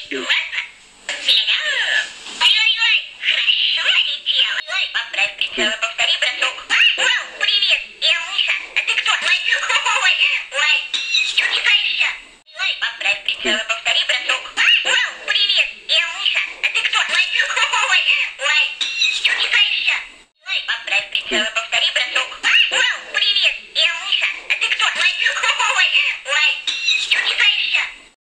Ой, хорошо летел. Ой, поправь прицелы, повтори, браток. Вау, привет, я Миша. А ты кто? Ой, что читаешь? Ой, поправь прицелы, повтори.